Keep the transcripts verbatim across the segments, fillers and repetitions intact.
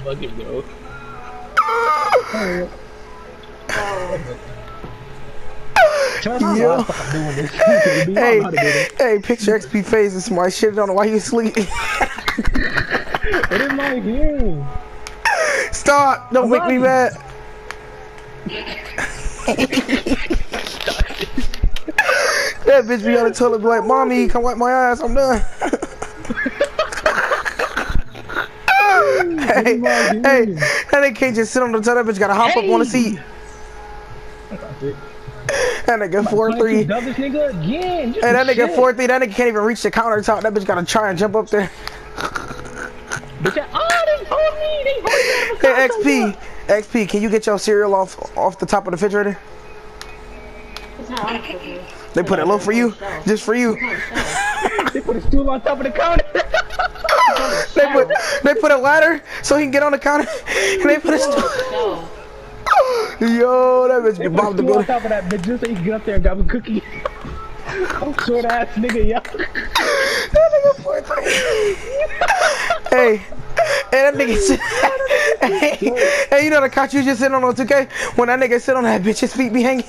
Fucking bro. Yo. Hey, hey, picture X P face and smart shit. Don't know why you asleep. What am I hearing? Stop! Don't make me mad. That bitch be on the toilet be like, mommy, come wipe my ass. I'm done. Hey, hey, that nigga can't just sit on the toilet. That bitch gotta hop hey. up on the seat. That nigga four three. This nigga again. Hey, that nigga four three. That nigga can't even reach the countertop. That bitch gotta try and jump up there. Bitch, oh, they hold me. They hold me. Hey, X P, X P, can you get your cereal off off the top of the refrigerator? It's not on the refrigerator. They put it low for you, just for you. They put a stool on top of the counter. They put they put a ladder so he can get on the counter. And they put a stool. Yo, that bitch be bombed the building. On top of that bitch just so you can get up there and grab a cookie. Oh, short ass nigga, yo. That nigga four three. Hey, hey, that nigga sit. Hey, hey, you know the couch you just sitting on on two K? When that nigga sit on that bitch, his feet be hanging.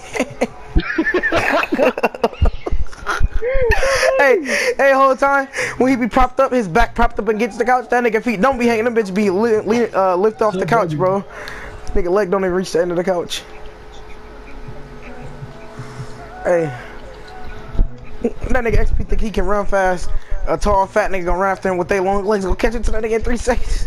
Hey, hey, whole time when he be propped up, his back propped up against the couch, that nigga feet don't be hanging. Them bitch be li li uh, lift off the couch, bro. Nigga leg don't even reach the end of the couch. Hey, that nigga X P think he can run fast. A tall, fat nigga gonna run after him with their long legs. Gonna catch it to that nigga in three seconds.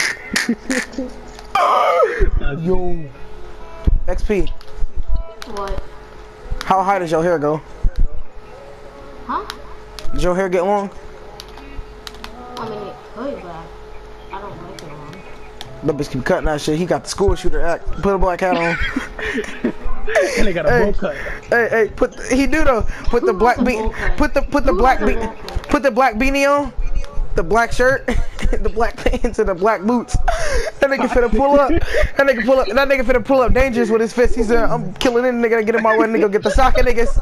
Yo, X P. What? How high does your hair go? Huh? Does your hair get long? I mean, it could, but I don't like it long. That bitch keep cutting that shit. He got the school shooter act. Put a black hat on. And they got a hey, bowl cut. Hey, hey, put the, he do though. Put the black bean. Put the put the black bean. Put the black beanie on. The black shirt, the black pants, and the black boots. That nigga finna pull up. That nigga pull up. That nigga finna pull up dangerous with his fist. He said, "I'm killing any nigga. Get in my way. Nigga, get the socket niggas."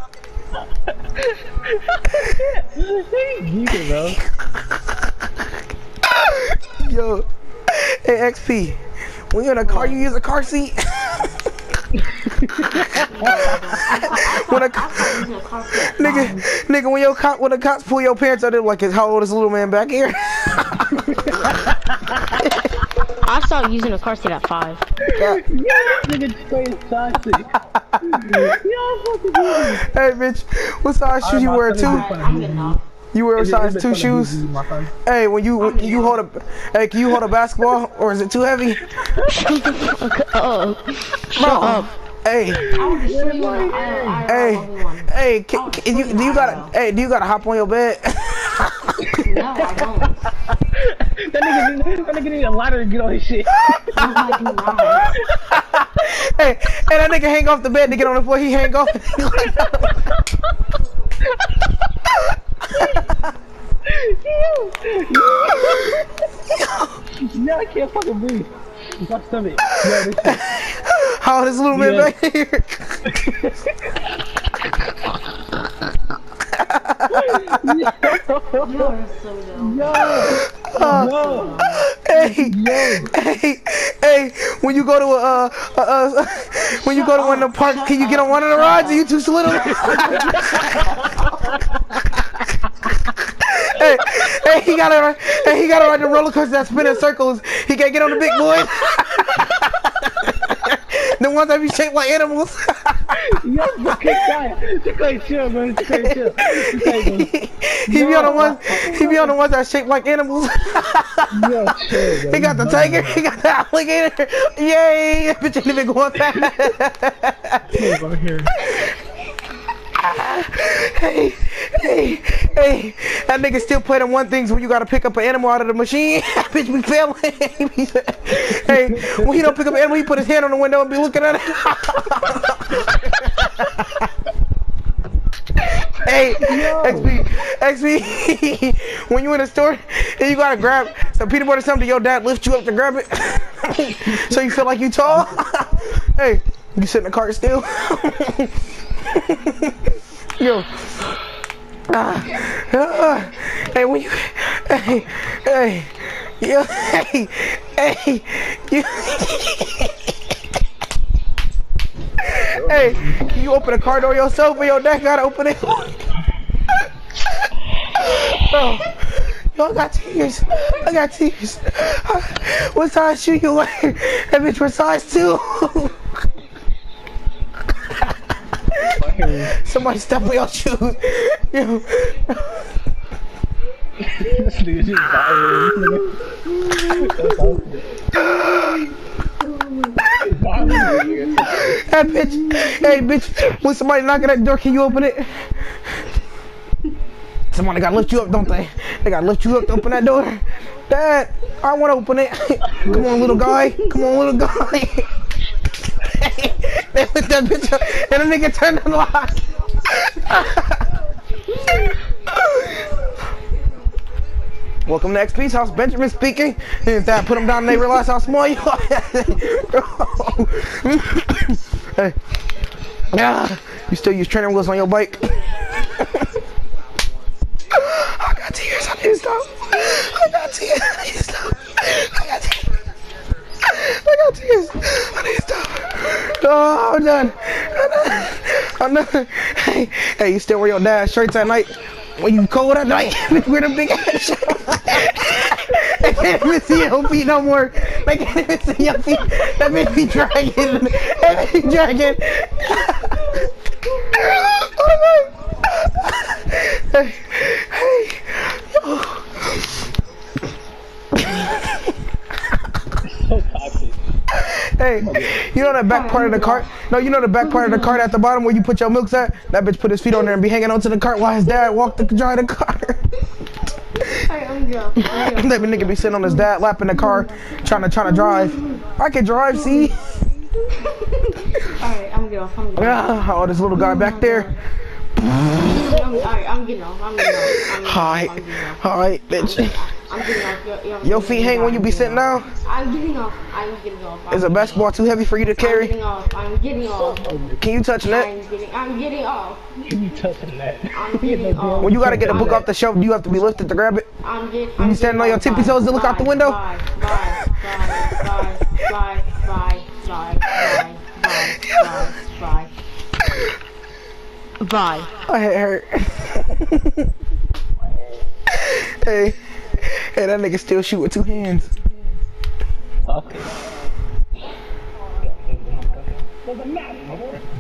Yo, hey X P, when you're in a car, you use a car seat. When a nigga, nigga, when your cop, when the cops pull your pants out, they're like, "How old is little man back here?" I started using a car seat at five. Yeah, nigga, straight toxic. Hey, bitch, what size shoes you wear? Two. You wear size two shoes? Hey, when you when you hold a, hey, can you hold a basketball or is it too heavy? Oh, shut up. Hey, hey, hey, can, can you, do you gotta, hey, do you gotta hop on your bed? No, I don't. That nigga, that nigga need a ladder to get on his shit. Hey, hey, that nigga hang off the bed to get on the floor. He hang off. Yeah, I can't fucking breathe. My stomach. Yeah, this shit. How this little man back here? Yo, uh, yo, hey, yo. hey, hey, when you go to a, uh, uh, uh, when you go to one of the parks, can you get on one of the rides? Are you too little? Hey, hey, he gotta ride, hey, he gotta ride the roller coaster that spin in circles. He can't get on the big boy. The ones that be shaped like animals. Yo, fucking guy. Just like chill, man. Just like chill. Just like, he be on the ones, he be on the ones that shaped like animals. Yo, chill, man. He got the tiger, he got the alligator. Yay! Bitch ain't even going fast. Over here. Hey, hey, hey, that nigga still play them one things when you gotta pick up an animal out of the machine. Bitch be failing. Hey, when he don't pick up an animal, he put his hand on the window and be looking at it. Hey, X P, X P, when you in a store and you gotta grab some peanut butter or something, your dad lifts you up to grab it. So you feel like you tall. Hey, you sit in the car still. Yo, uh, uh, hey, when you, hey, hey, Yo, hey, hey, you. Hey, can you open the car door yourself or your dad gotta open it? Oh, yo, I got tears. I got tears. What size shoe you wear? That bitch was size two. Somebody step on your shoes. Yo. This nigga just violating. That bitch. Hey, bitch. When somebody knocking at the door, can you open it? Somebody gotta lift you up, don't they? They gotta lift you up to open that door. Dad, I wanna open it. Come on, little guy. Come on, little guy. They lift that bitch up, and the nigga turned the lock. Welcome to X P's house. Benjamin speaking. And that put them down and they realize how small you are. Hey. Yeah. You still use training wheels on your bike? I got tears. I need to stop. I got tears. I need to stop. I got tears. I got tears. I need to stop. Oh, I'm done. I'm done. I'm done. Hey, hey, you still wear your dad's shirts at night? When you cold at night, wear them big ass shirts. They can't even see your feet no more. They can't even see your feet. That bitch be dragging. That bitch be dragging. Oh my. Hey, hey, yo. So toxic. Hey, you know that back part of the cart? No, you know the back part of the cart at the bottom where you put your milks at? That bitch put his feet on there and be hanging onto the cart while his dad walked to drive the car. Alright, I'm good. That nigga be sitting on his dad lap in the car trying to trying to drive. I can drive, see? Alright, I'm good. I'm good. Ah, oh, this little guy back there. I'm, alright, I'm getting off. I'm getting off. I'm getting off. Alright, I'm getting off. alright, bitch. I'm getting off. Yo, yo, Your feet hang when you be sitting down? I'm getting off. I'm getting off. I'm Is a basketball too heavy for you to I'm carry? getting off. I'm getting off. Can you touch net? I'm getting. I'm getting off. You touching that? I'm getting off. When you gotta get a book off the shelf, do you have to be lifted to grab it? I'm getting. You standing on your tippy toes to look out the window? Bye. Bye. Bye. Bye. Bye. Bye. Bye. Bye. Bye. Bye. My head hurt. Hey, hey, that nigga still shoot with two hands. Okay. Doesn't matter, nigga.